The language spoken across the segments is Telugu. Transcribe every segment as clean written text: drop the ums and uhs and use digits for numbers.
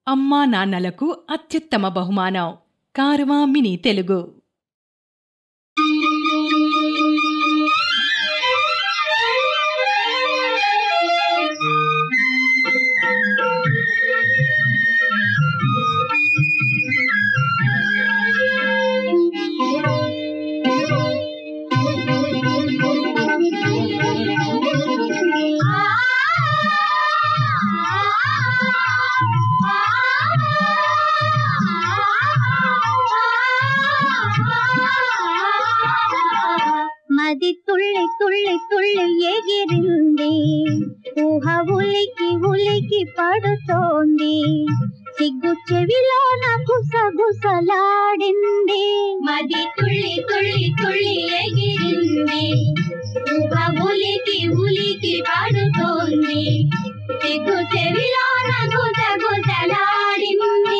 అమ్మా నాన్నలకు అత్యుత్తమ బహుమానం కారవా మినీ తెలుగు. మది తుళ్ళి తుళ్ళి తుళ్ళి ఎగిరింది, ఊహ ఉలికి ఉలికి పడుతోంది, సిగ్గు చెవిలోన గుసగుసలాడింది. మది తుళ్ళి తుళ్ళి తుళ్ళి ఎగిరింది, ఊహ ఉలికి ఉలికి పడుతోంది, సిగ్గు చెవిలోన గుసగుసలాడింది.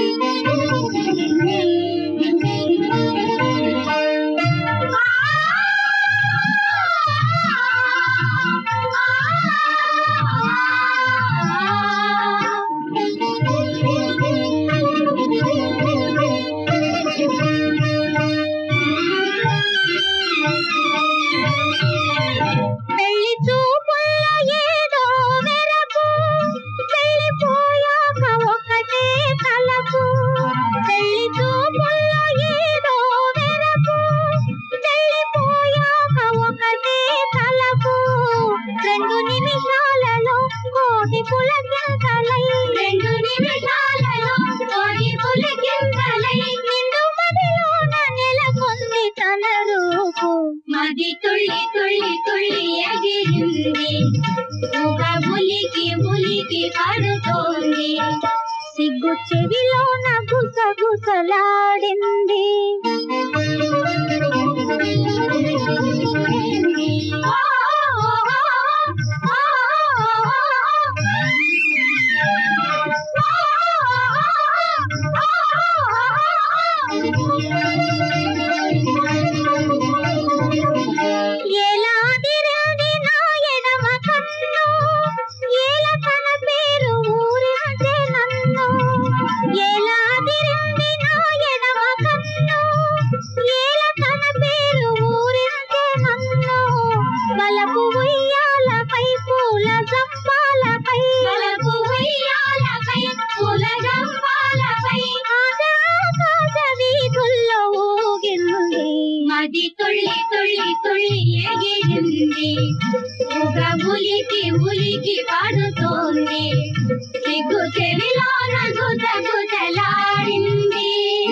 పెళ్లి చూపుల్లో ఏదో మెరకు, పెళ్లిపోయాక ఒకటే తలపు. పెళ్లి చూపుల్లో ఏదో మెరకు, పెళ్లిపోయాక ఒకటే తలపు. 2 నిమిషాలలో కోటి పులకింతలై, 2 నిమిషాలలో కోటి పులకింతలై, నిండు మదిలోన నెలకొంది తన రూపు. మది తుళ్ళి తుళ్ళి తుళ్ళి ఎగిరింది, ఊహ ఉలికి ఉలికి పడుతోంది, సిగ్గు చెవిలోన గుసగుసలాడింది. ఏలాదిరింది నా ఎడమ కన్ను, ఏల తన పేరు ఊరించే నన్ను. ఏలాదిరింది నా ఎడమ కన్ను, ఏల తన పేరు ఊరించే నన్ను. వలపు ఉయ్యాలపై పూల జంపాలపై, వలపు ఉయ్యాలపై పూల జంపాలపై, ఆకాశ వీధుల్లో ఊగింది. మది తుళ్ళి తుళ్ళి తుళ్ళి ఎగిరింది, ఊహ ఉలికి ఉలికి పడుతోంది, సిగ్గు చెవిలోన గుసగుసలాడింది.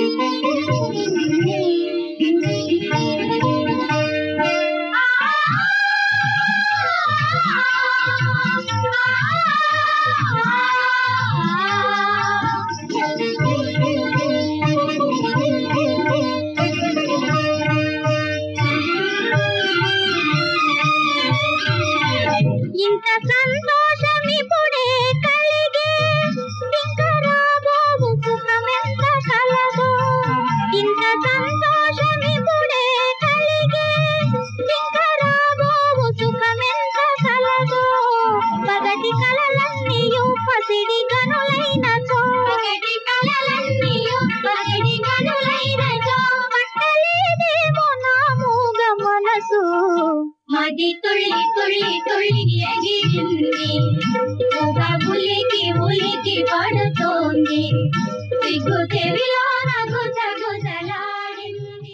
ఇంత సంతోషమిప్పుడే కలిగే, ఇంక రాబోవు సుఖమెంత కలదో. ఇంత సంతోషమిప్పుడే కలిగే, ఇంక రాబోవు సుఖమెంత కలదో. పగటి కలలన్నీయు పసిడి గనులైనచో, పగటి కలలన్నీయు పసిడి గనులైనచో, పట్టలేదేమో నా మూగ మనసు. మది తుళ్ళి తుళ్ళి తుళ్ళి ఎగిరింది, ఊహ ఉలికి ఉలికి పడుతోంది, సిగ్గు చెవిలోన గుసగుసలాడింది.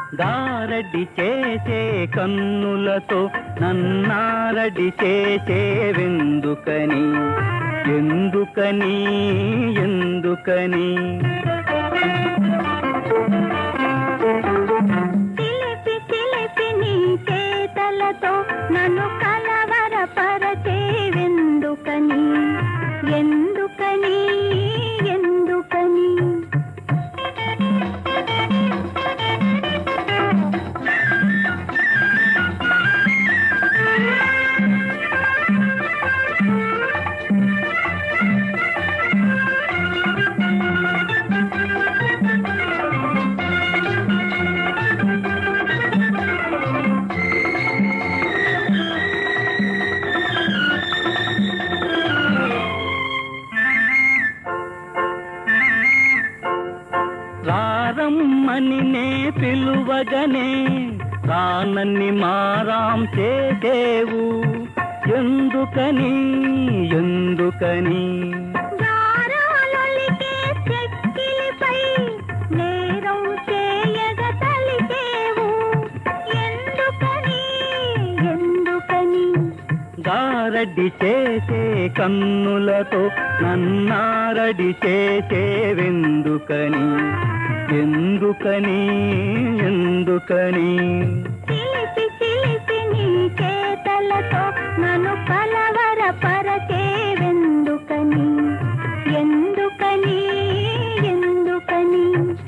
గారడి చేసే కన్నులతో నన్నారడి చేసేవెందుకని ఎందుకని ఎందుకని చిలిపి చిలిపి నీ చేతలతో నన్ను కలవరపరచేవెందుకని ఎందుకని ఎందుకని రారమ్మని నే పిలువగనే రానన్ని మారాం చేసేవు ఎందుకని ఎందుకని గారాలొలికే చెక్కిలిపై నేరం చేయగ తలిచేవు ఎందుకని ఎందుకని గారడి చేసే కన్నులతో నన్నారడి చేసేవెందుకని ఎందుకని ఎందుకని చిలిపి చిలిపి నీ చేతలతో నన్ను కలవరపరచేవెందుకని ఎందుకని ఎందుకని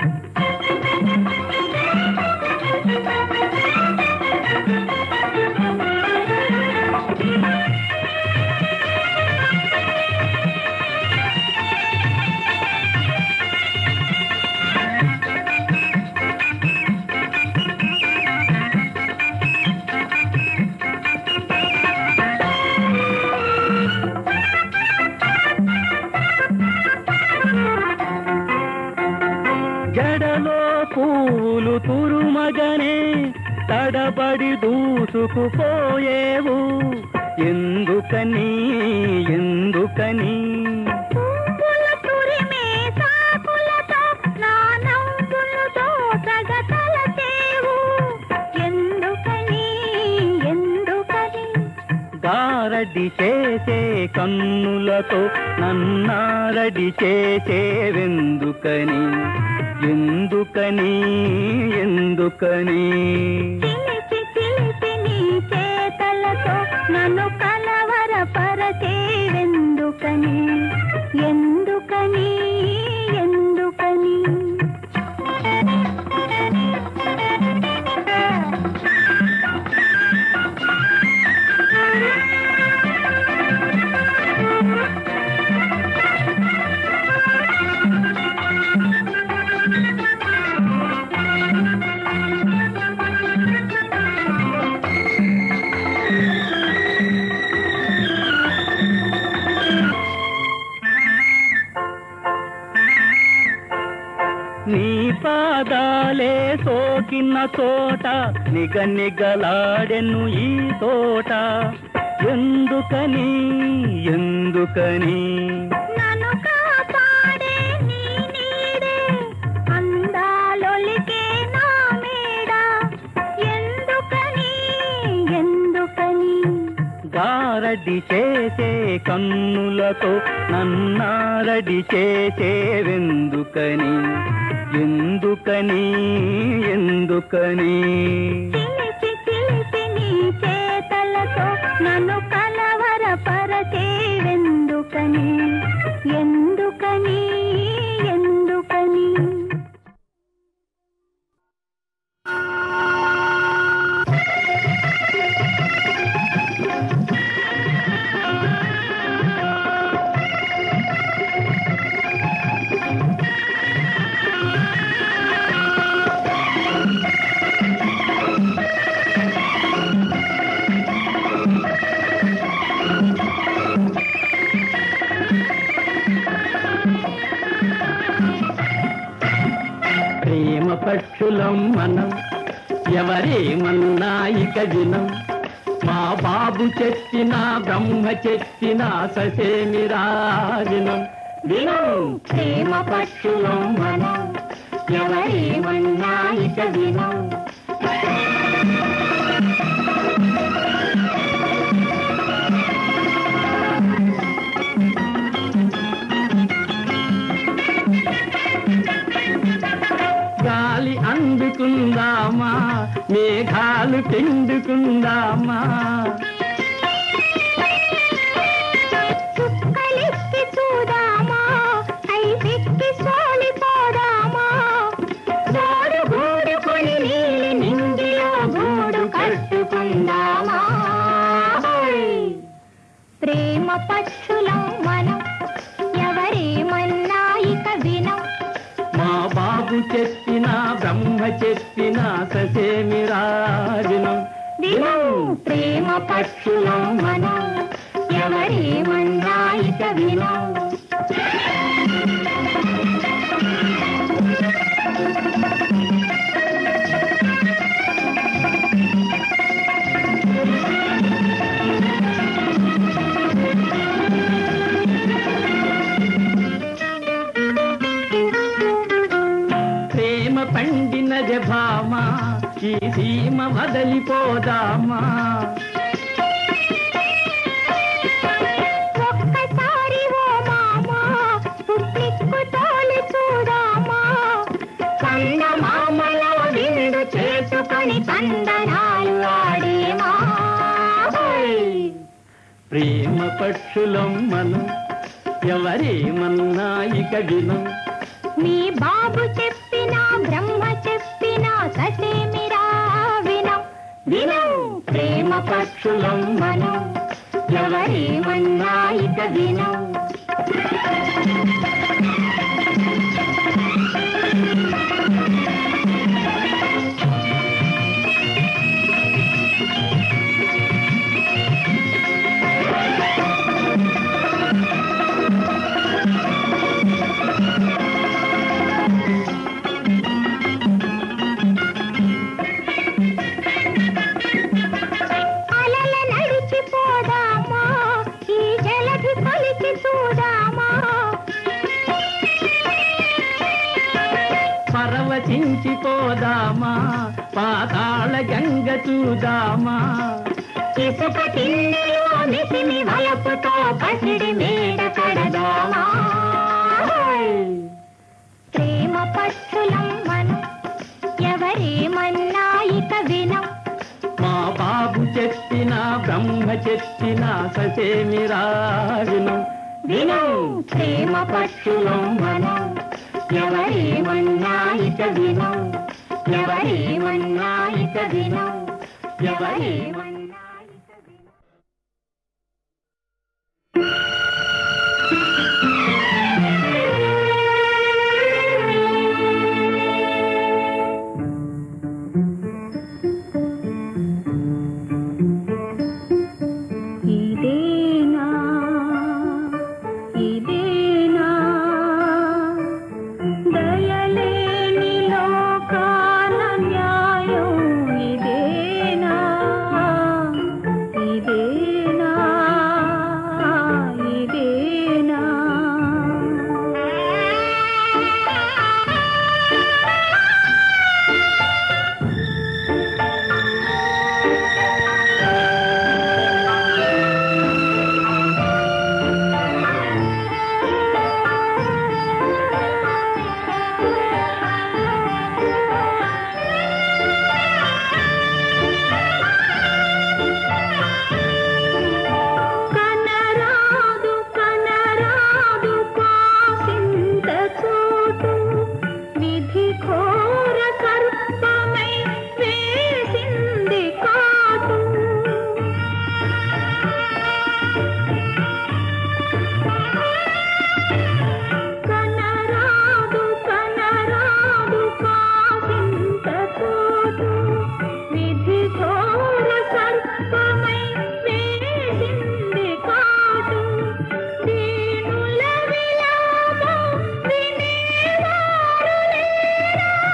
జడలో పూలు తురుమగనే తడబడి దూసుకుపోయేవు ఎందుకని ఎందుకని పువ్వుల తురిమే సాకులతో నా నవ్వులు దోసగతలచేవు ఎందుకని ఎందుకని గారడి చేసే కన్నులతో నన్నారడి చేసేవెందుకని ఎందుకని ఎందుకని చిలిపి చిలిపి నీ చేతలతో నన్ను కలవరపరచేవెందుకని ఎందుకని ఎందుకని నీ పాదాలే సోకిన చోట నిగనిగలాడెను ఈ తోట ఎందుకని ఎందుకని నన్ను కాపాడే నీ నీడే అందాలొలికే నా మేడ ఎందుకని ఎందుకని గారడి చేసే కన్నులతో నన్నారడి చేసేవెందుకని ఎందుకని ఎందుకని చిలిపి చిలిపి నీ చేతలతో నన్ను కలవరపరచేవెందుకని ఎందుకని ఎందుకని ప్రేమ పక్షులం మనం ఎవరేమన్నా ఇక వినం మా బాబు చెప్పిన బ్రహ్మ చెప్పిన ససేమిరా వినం వినం ప్రేమ పక్షులం మనం ఎవరేమన్నా ఇక వినం గాలి అందుకుందామా, మేఘాలు పిండుకుందామా. చుక్కలెక్కి చూదామా, ఐసెక్కి సోలిపోదామా. గోడు గూడుకొని నీలి నింగిలో గూడు కట్టుకుందామా. ప్రేమ పక్షులం మనం, ఎవరేమన్నా ఇక వినం. మా బాబు చెప్పిన బ్రహ్మ చెప్పిన ససేమిరా వినం. వినం ప్రేమ పక్షులం మనం, ఎవరేమన్నా ఇక వినం. ప్రేమ పండినది భామా, ఈ సీమ వదలిపోదామా. ఒక్కసారి ఓ మామా పుట్టిక్కు తోలి చూడామా. చందమామలో విందు చేసుకొని చందనాలు ఆడేమా. ప్రేమ పక్షులం మనం, ఎవరేమన్నా ఇక వినం. మీ బాబు చెప్పినా బ్రహ్మ చెప్పినా ససేమిరా వినం. వినం ప్రేమ పక్షులం మనం, ఎవరేమన్నా ఇక వినం. అలల నడిచిపోదామా, ఈ జలధి కొలిచి చూడామా. పరవశించిపోదామా, పాతాళ గంగ చూదామా. ఇసుక తిన్నెలో మిసిమి వలపుతో పసిడి మేడ కడదామా. ప్రేమ పక్షులం మనం, ఎవరేమన్నా ఇక వినం. మా బాబు చెప్పిన బ్రహ్మ చెప్పిన ససేమిరా వినం. వినం ప్రేమ పక్షులం మనం, ఎవరేమన్నా ఇక వినం. ఎవరేమన్నా ఇక వినం. ఎవరేమన్నా ఇక వినం. ఇదేనా ఇదేనా దయలేని లోకాల న్యాయం. ఇదేనా ఇదేనా ఇదేనా. కనరాదు కనరాదు కాసింత చోటు, విధి ఘోర సర్పమై వేసింది కాటు. కనరాదు కనరాదు కాసింత చోటు, విధి ఘోర సర్పమై వేసింది కాటు. దీనుల విలాపం వినేవారు లేరా.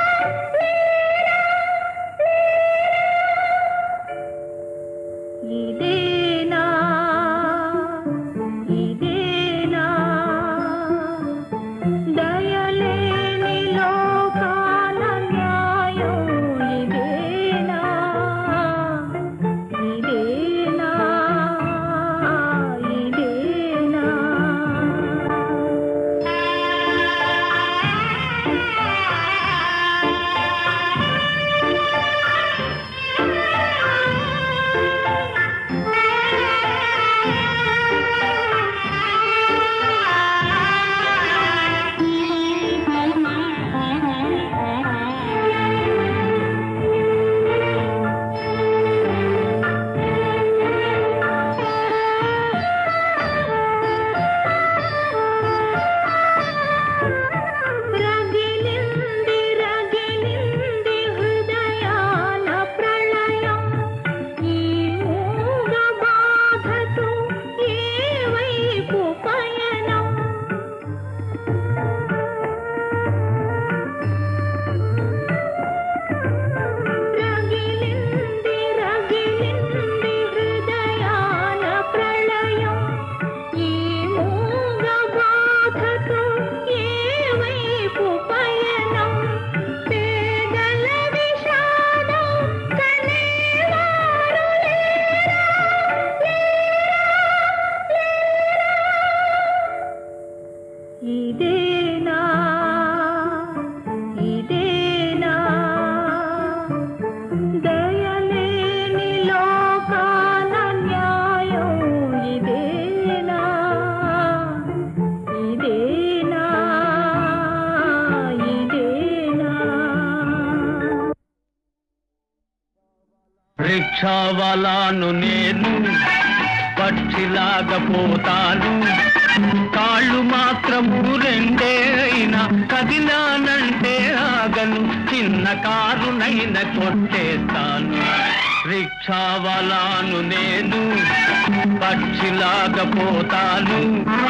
రిక్షావాలాను నేను పక్షిలాగా పోతాను కాళ్ళు మాత్రము రెండే అయినా కదిలానంటే ఆగను చిన్న కారునైనా కొట్టేస్తాను రిక్షావాలాను నేను పక్షిలాగా పోతాను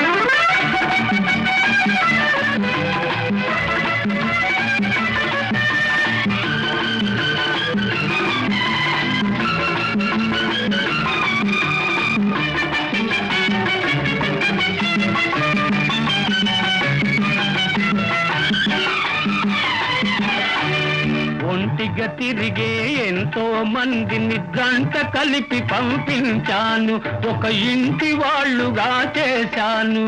ఒంటిగా తిరిగే ఎంతో మందిని జంట కలిపి పంపించాను ఒక ఇంటి వాళ్ళుగా చేశాను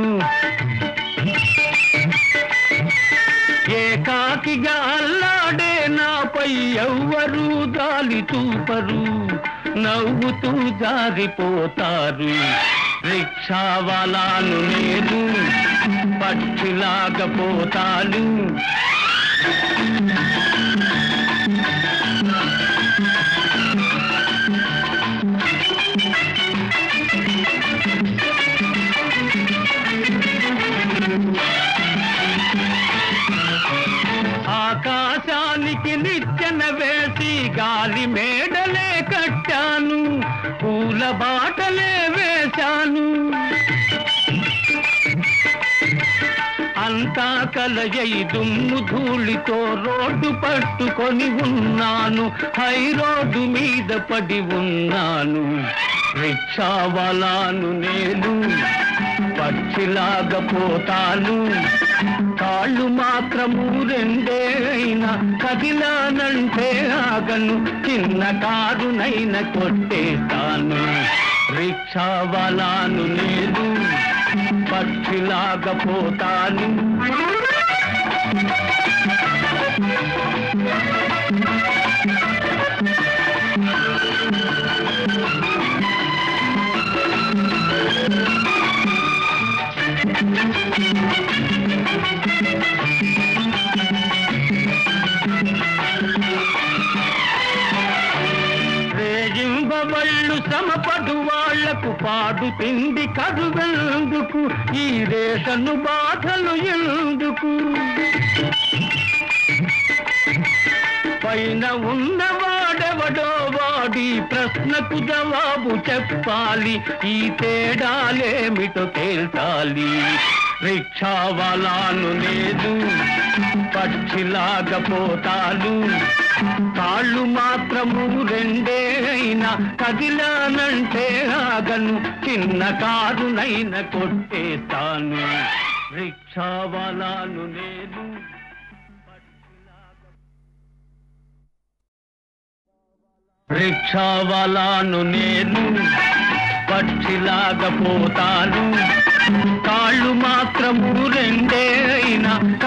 ఏకాకిగా అల్లాడే నాపై ఎవ్వరూ జాలి చూపరు నవ్వుతూ జారిపోతారు రిక్షావాలాను నేను పక్షిలాగా పోతాను ఆకాశానికి నిచ్చెన వేసి గాలి మేడలే కట్టాను పూల బాటలే వేశాను అంతా కలయై దుమ్ము ధూళితో రోడ్డు పట్టుకొని ఉన్నాను హై రోడ్డు మీద పడి ఉన్నాను రిక్షావాలాను నేను పక్షిలాగా పోతాను కాళ్ళు మాత్రము రెండే అయినా కదిలానంటే ఆగను చిన్న కారునైనా కొట్టేస్తాను రిక్షావాలాను నేను పక్షిలాగా పోతాను రేజింబవళ్ళు శ్రమపడు వాళ్లకు పాడు తిండి కరువెందుకు ఈ రేషను బాధలు ఎందుకు పైన ఉన్నవాడెవడో వాడి ప్రశ్నకు జవాబు చెప్పాలి ఈ తేడాలేమిటో తేల్చాలి రిక్షావాలాను లేదు పక్షిలాగా పోతాను కాళ్ళు మాత్రము రెండే అయినా కదిలానంటే ఆగను చిన్న కారునైనా కొట్టేస్తాను రిక్షావాలాను నేను రిక్షావాలాను నేను పక్షిలాగా పోతాను